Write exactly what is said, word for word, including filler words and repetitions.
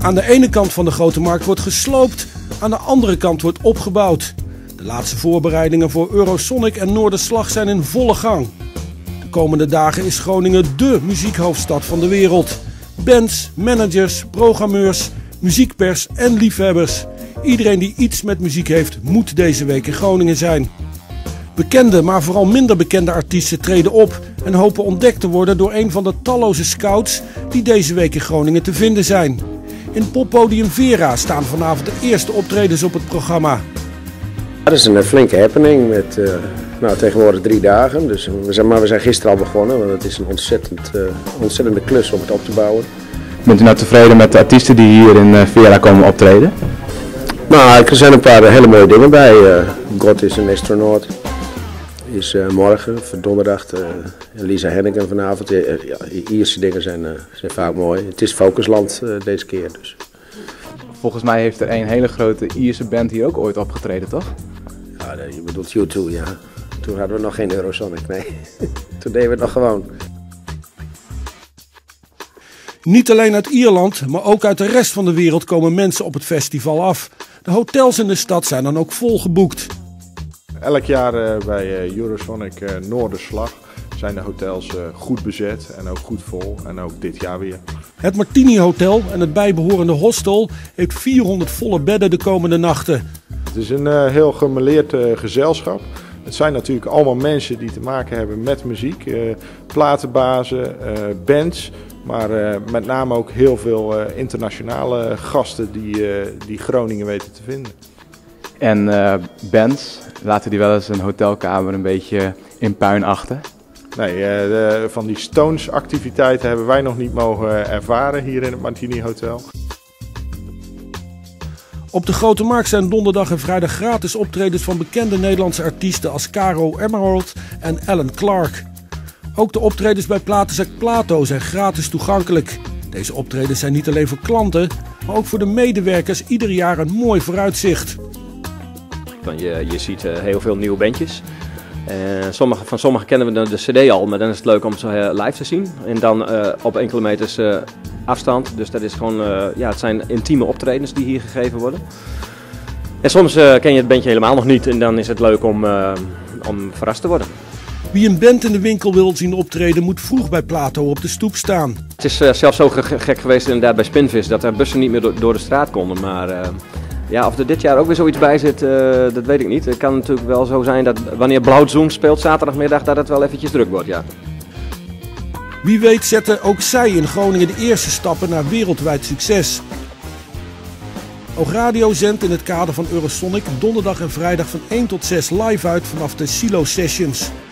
Aan de ene kant van de Grote Markt wordt gesloopt, aan de andere kant wordt opgebouwd. De laatste voorbereidingen voor Eurosonic en Noorderslag zijn in volle gang. De komende dagen is Groningen dé muziekhoofdstad van de wereld. Bands, managers, programmeurs, muziekpers en liefhebbers. Iedereen die iets met muziek heeft, moet deze week in Groningen zijn. Bekende, maar vooral minder bekende artiesten treden op en hopen ontdekt te worden door een van de talloze scouts die deze week in Groningen te vinden zijn. In poppodium Vera staan vanavond de eerste optredens op het programma. Dat is een flinke happening met uh, nou, tegenwoordig drie dagen. Dus we zijn, maar we zijn gisteren al begonnen, want het is een ontzettend, uh, ontzettende klus om het op te bouwen. Bent u nou tevreden met de artiesten die hier in uh, Vera komen optreden? Nou, er zijn een paar hele mooie dingen bij. Uh, God is een astronaut. Is uh, morgen, voor donderdag, uh, Lisa Henneken vanavond. Uh, ja, Ierse dingen zijn, uh, zijn vaak mooi. Het is Focusland uh, deze keer dus. Volgens mij heeft er een hele grote Ierse band hier ook ooit opgetreden, toch? Ja, je bedoelt U twee, ja. Toen hadden we nog geen Eurosonic, nee. Toen deden we het nog gewoon. Niet alleen uit Ierland, maar ook uit de rest van de wereld komen mensen op het festival af. De hotels in de stad zijn dan ook volgeboekt. Elk jaar uh, bij uh, Eurosonic uh, Noorderslag zijn de hotels uh, goed bezet en ook goed vol. En ook dit jaar weer. Het Martini Hotel en het bijbehorende hostel heeft vierhonderd volle bedden de komende nachten. Het is een uh, heel gemêleerd uh, gezelschap. Het zijn natuurlijk allemaal mensen die te maken hebben met muziek. Uh, platenbazen, uh, bands. Maar uh, met name ook heel veel uh, internationale gasten die, uh, die Groningen weten te vinden. En uh, bands, laten die wel eens een hotelkamer een beetje in puin achter? Nee, uh, de, van die Stones activiteiten hebben wij nog niet mogen ervaren hier in het Martini Hotel. Op de Grote Markt zijn donderdag en vrijdag gratis optredens van bekende Nederlandse artiesten als Caro Emerald en Alan Clark. Ook de optredens bij Platenzaak Plato zijn gratis toegankelijk. Deze optredens zijn niet alleen voor klanten, maar ook voor de medewerkers ieder jaar een mooi vooruitzicht. Je, je ziet uh, heel veel nieuwe bandjes. Uh, sommige, van sommigen kennen we de, de cd al, maar dan is het leuk om ze uh, live te zien. En dan uh, op enkele meters uh, afstand. Dus dat is gewoon, uh, ja, het zijn intieme optredens die hier gegeven worden. En soms uh, ken je het bandje helemaal nog niet en dan is het leuk om, uh, om verrast te worden. Wie een band in de winkel wil zien optreden moet vroeg bij Plato op de stoep staan. Het is uh, zelfs zo gek geweest inderdaad bij Spinvis dat er bussen niet meer door, door de straat konden. Maar uh, ja, of er dit jaar ook weer zoiets bij zit, uh, dat weet ik niet. Het kan natuurlijk wel zo zijn dat wanneer Blauwzoen speelt zaterdagmiddag dat het wel eventjes druk wordt, ja. Wie weet zetten ook zij in Groningen de eerste stappen naar wereldwijd succes. Oogradio zendt in het kader van Eurosonic donderdag en vrijdag van één tot zes live uit vanaf de Silo Sessions.